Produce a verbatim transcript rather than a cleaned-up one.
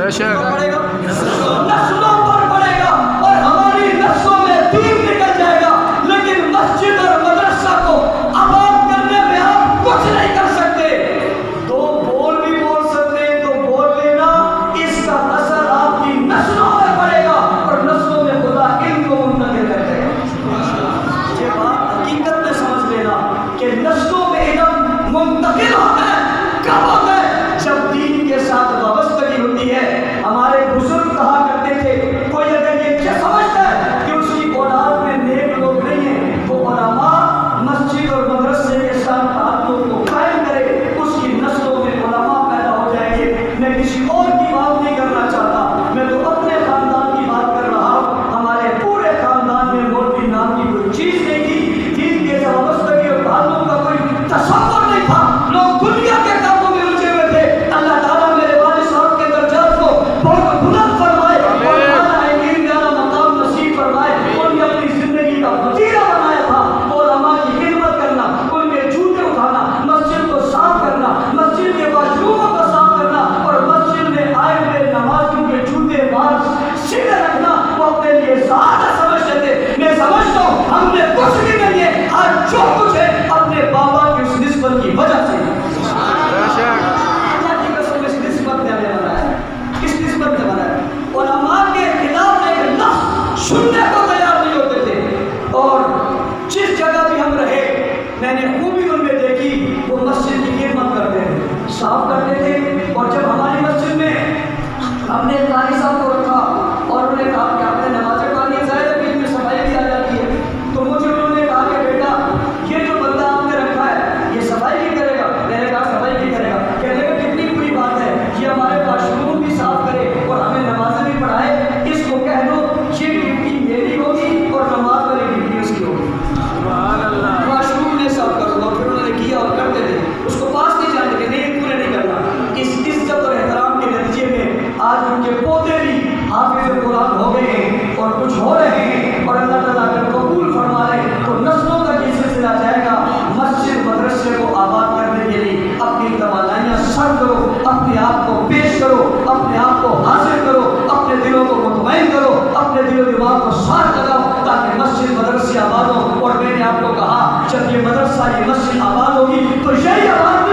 पड़ेगा, नस्लों पर पड़ेगा और हमारी नस्लों में दीन निकल जाएगा। लेकिन मस्जिद और मदरसा को आबाद करने में आप कुछ नहीं कर सकते। दो बोल भी बोल सकते हैं तो बोल लेना, इसका असर आपकी नस्लों में पड़ेगा और नस्लों में खुदा इनको मुंतकिल कर देगा। ये बात हकीकत में समझ लेना कि नस्लों में इल्म मुंतकिल होता है कब होता है? जब दीन के साथ वाबस्तगी होती है। हमारे बुजुर्ग कहा करते थे, कोई अगर ये क्या समझता है कि उसकी औलाद में नेक लोग नहीं हैं, तो उलमा मस्जिद और मदरसे के साथ ताल्लुक को कायम करे, उसकी नस्लों में उलमा पैदा हो जाएंगे। मैं किसी और की बात नहीं करना चाहता, मैं तो अपने खानदान की बात कर रहा हूँ। हमारे पूरे खानदान में मौलवी नाम की कोई चीज नहीं थी, दीन के साथ वाबस्तगी और ताल्लुक का कोई तसव्वुर नहीं था। लोग दुनिया के कामों में उलझे हुए थे। अल्लाह ताला मेरे वालिद साहब के दर्जात को बहुत बुलंद फरमाए और आला इल्म वाला मकाम नसीब फरमाए। उन्हें अपनी जिंदगी का वजीरा बनाया था। उलमा की खिदमत करना, उनके जूते उठाना, मस्जिद को साफ करना, मस्जिद के वाशरूमों को साफ करना और मस्जिद में आए हुए नमाजियों के जूते बाल सीधे रखना, वो अपने लिए ज़्यादा समझते थे। मैं समझता हूँ हमने कुछ भी नहीं है, आज जो कुछ है अपने बाबा की उस निस्बत की वजह से। अल्लाह की कसम इस निस्बत ने हमें बनाया, इस निस्बत ने बनाया। उलमा के खिलाफ एक लफ्ज़ सुनने को तैयार नहीं होते थे। और जिस जगह भी हम रहे, मैंने खूबी उनमें देखी, वो मस्जिद की खिदमत करते थे, साफ करते थे। और जब हमारी मस्जिद में हमने कारी साहब को रखा और उन्होंने कहा कि आपने नमाज़ें पढ़नी है, ज़ाहिर है बीच में सफाई भी आ जाती है, तो मुझे उन्होंने कहा कि बेटा ये जो बंदा आपने रखा है ये सफाई भी करेगा। मैंने कहा सफाई भी करेगा। कहने का कितनी बुरी बात है, ये हमारे वाशरूम भी साफ करे और हमें नमाज़ें भी पढ़ाए। इसको कह दो ये ड्यूटी मेरी होगी और नमाज वाली ड्यूटी उसकी होगी। वाशरूम ने साफ कर दो। फिर उन्होंने किया और करते थे, उसको पास नहीं जाने के, नहीं पूरे नहीं करना। इस इज्जत और एहतराम के नतीजे में आज उनके पोते भी हाफिज़ कुरान हो गए हैं और कुछ हो रहे हैं और अल्लाह ताला अगर कबूल फरमा ले तो नस्लों तक ये सिलसिला जाएगा। मस्जिद मदरसे को आबाद करने के लिए अपनी तमन्नाएं सर्व करो, अपने आप को पेश करो, अपने आप को हासिल करो, अपने दिलों को मुतमईन करो, अपने दिलो दिमाग को साफ लगाओ ताकि मस्जिद मदरसे आबाद हो। और मैंने आपको कहा जब ये मदरसा ये मस्जिद आबाद होगी तो यही आबाद